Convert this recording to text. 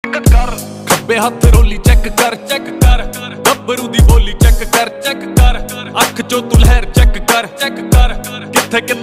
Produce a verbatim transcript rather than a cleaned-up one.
ਕਰ ਖੱਬੇ ਹੱਥ ਰੋਲੀ ਚੈੱਕ ਕਰ ਚੈੱਕ ਕਰ ਗੱਭਰੂ ਦੀ ਬੋਲੀ ਚੈੱਕ ਕਰ ਚੈੱਕ ਕਰ ਅੱਖ ਚੋਂ ਤੂੰ ਲਹਿਰ ਚੈੱਕ ਕਰ ਚੈੱਕ ਕਰ ਕਿੱਥੇ